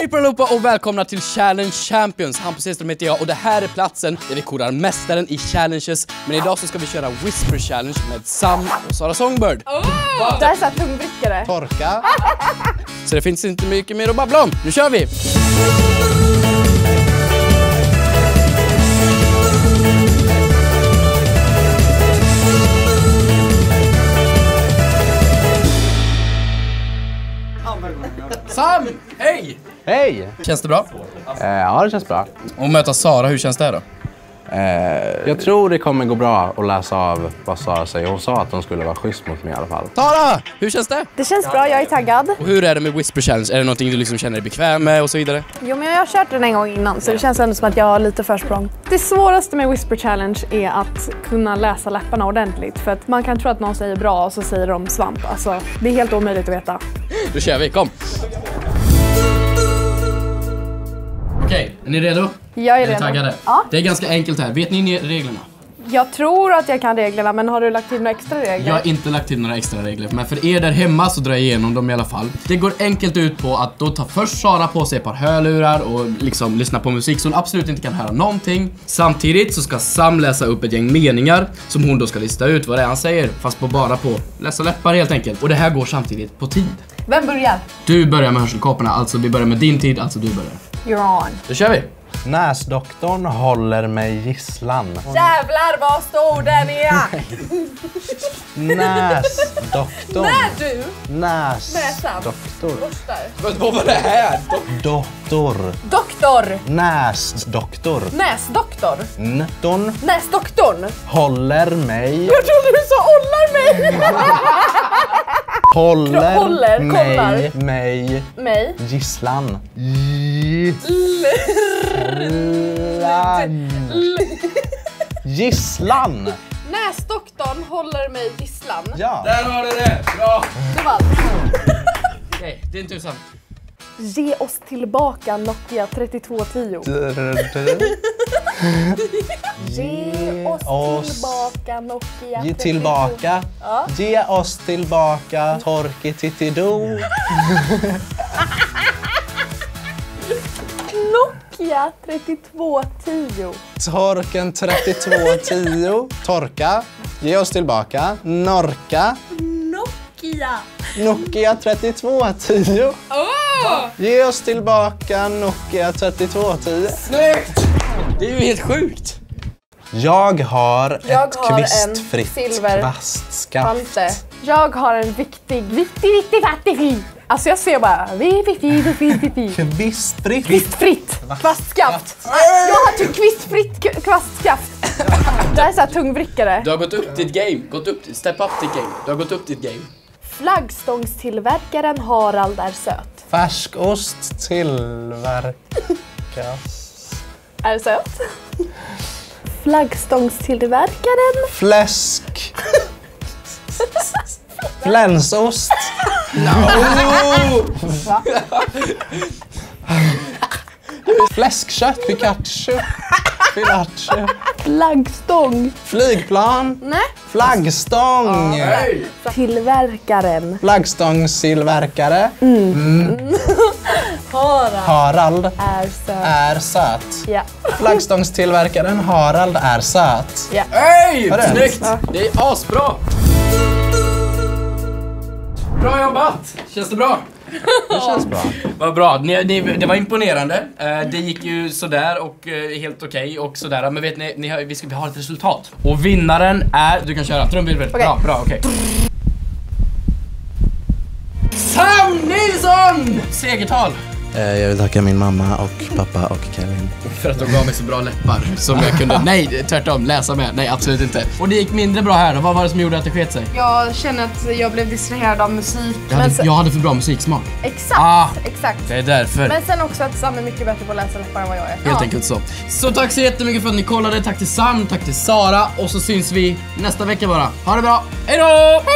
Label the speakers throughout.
Speaker 1: Hej på allihopa och välkomna till Challenge Champions. Hampus Hedström heter jag och det här är platsen där vi korar mästaren i challenges. Men idag så ska vi köra Whisper Challenge med Sam och Sara Songbird.
Speaker 2: Det är så här tungvrickare.
Speaker 3: Torka.
Speaker 1: Så det finns inte mycket mer att babbla om. Nu kör vi! Sam, hej!
Speaker 3: Hej!
Speaker 1: Känns det bra?
Speaker 3: Ja, det känns bra.
Speaker 1: Och möta Sara, hur känns det då?
Speaker 3: Jag tror det kommer gå bra att läsa av vad Sara säger. Hon sa att hon skulle vara schysst mot mig i alla fall.
Speaker 1: Sara, hur känns det?
Speaker 2: Det känns bra, jag är taggad.
Speaker 1: Och hur är det med Whisper Challenge? Är det någonting du liksom känner dig bekväm med och så vidare?
Speaker 2: Jo, men jag har kört den en gång innan så det känns ändå som att jag har lite försprång. Det svåraste med Whisper Challenge är att kunna läsa läpparna ordentligt. För att man kan tro att någon säger bra och så säger de svamp. Alltså, det är helt omöjligt att veta.
Speaker 1: Då kör vi, kom! Okej, är ni redo?
Speaker 2: Jag är
Speaker 1: Är ni
Speaker 2: redo.
Speaker 1: taggade?
Speaker 2: Ja.
Speaker 1: Det är ganska enkelt här. Vet ni reglerna?
Speaker 2: Jag tror att jag kan reglerna, men har du lagt till några extra regler?
Speaker 1: Jag har inte lagt till några extra regler, men för er där hemma så drar jag igenom dem i alla fall. Det går enkelt ut på att då tar först Sara på sig ett par hörlurar och liksom lyssna på musik så hon absolut inte kan höra någonting. Samtidigt så ska Sam läsa upp ett gäng meningar som hon då ska lista ut vad det är han säger, fast bara på läsa läppar helt enkelt. Och det här går samtidigt på tid.
Speaker 2: Vem börjar?
Speaker 1: Du börjar med hörselkåporna, alltså vi börjar med din tid, alltså du börjar.
Speaker 2: You're on.
Speaker 1: Då kör vi!
Speaker 3: Näsdoktorn håller mig gisslan.
Speaker 2: Jävlar vad stor den är!
Speaker 3: Näsdoktorn.
Speaker 2: du!
Speaker 3: Näsdoktor.
Speaker 1: Vad var det här?
Speaker 3: Doktor.
Speaker 2: Doktor!
Speaker 3: Näsdoktor.
Speaker 2: Näsdoktor!
Speaker 3: N-doktorn
Speaker 2: Näsdoktorn!
Speaker 3: håller mig.
Speaker 2: Jag trodde du sa ollar mig!
Speaker 3: Håller
Speaker 2: kollar.
Speaker 3: mig
Speaker 2: Mig?
Speaker 3: gisslan. Gisslan.
Speaker 2: Näsdoktorn håller mig gisslan.
Speaker 3: Ja.
Speaker 1: Där har du det! Bra!
Speaker 2: Det var allt.
Speaker 1: Okej, din tur Sam.
Speaker 2: Ge oss tillbaka Nokia 3210. Ge oss tillbaka Nokia 3210.
Speaker 3: Ge tillbaka.
Speaker 2: Ja.
Speaker 3: Ge oss tillbaka Torki Titido.
Speaker 2: Nokia 3210.
Speaker 3: Torken 3210. Torka. Ge oss tillbaka. Norka.
Speaker 2: Nokia.
Speaker 3: Nokia 3210. Ge oss tillbaka Nokia 3210.
Speaker 1: Snyggt! Det är ju helt sjukt.
Speaker 3: Jag har ett
Speaker 2: har
Speaker 3: kvistfritt
Speaker 2: en silver
Speaker 3: kvastskaft.
Speaker 2: Ante. Jag har en viktig fattig. Alltså jag ser bara viktig. Kvistfritt kvastskaft. Jag har typ kvistfritt kvastskaft. Det här är så här tungvrickare.
Speaker 1: Du har gått upp ditt game. Step up ditt game. Du har gått upp ditt game.
Speaker 2: Flaggstångstillverkaren Harald är söt.
Speaker 3: Färskost tillverkas.
Speaker 2: Är söt? Flaggstångstillverkaren.
Speaker 3: Fläsk. Flänsost. Fläskkött. Pikachu. Filachu.
Speaker 2: Flaggstång.
Speaker 3: Flygplan.
Speaker 2: Nej.
Speaker 3: Flaggstång.
Speaker 2: Tillverkaren.
Speaker 3: Flaggstångstillverkare. Harald
Speaker 2: Är söt.
Speaker 3: är söt.
Speaker 2: Ja.
Speaker 3: Flaggstångstillverkaren Harald är söt.
Speaker 2: Ja.
Speaker 1: Hej!
Speaker 3: Hörru.
Speaker 1: Snyggt! Det är asbra! Bra jobbat! Känns det bra?
Speaker 3: Det känns bra.
Speaker 1: Vad bra, det var imponerande. Det gick ju sådär och helt okej och sådär. Men vet ni, vi har ett resultat. Och vinnaren är, du kan köra, trumvirvel.
Speaker 2: Okej.
Speaker 1: Bra, okej. Sam Nilsson! Segertal!
Speaker 4: Jag vill tacka min mamma och pappa och Kevin.
Speaker 1: För att de gav mig så bra läppar som jag kunde, nej tvärtom, läsa med. Nej, absolut inte. Och det gick mindre bra här då, vad var det som gjorde att det sket sig?
Speaker 2: Jag känner att jag blev distraherad av musik.
Speaker 1: Jag hade för bra musiksmak.
Speaker 2: Exakt, exakt.
Speaker 1: Det är därför.
Speaker 2: Men sen också att Sam är mycket bättre på att läsa läppar än vad jag är.
Speaker 1: Helt enkelt så. Så tack så jättemycket för att ni kollade. Tack till Sam, tack till Sara. Och så syns vi nästa vecka bara. Ha det bra. Hej då!
Speaker 2: Hej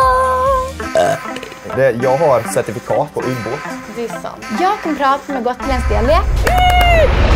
Speaker 2: då!
Speaker 5: Jag har certifikat på ubåt.
Speaker 2: Det är sant.
Speaker 6: Jag kan prata med gotländsk dialekt.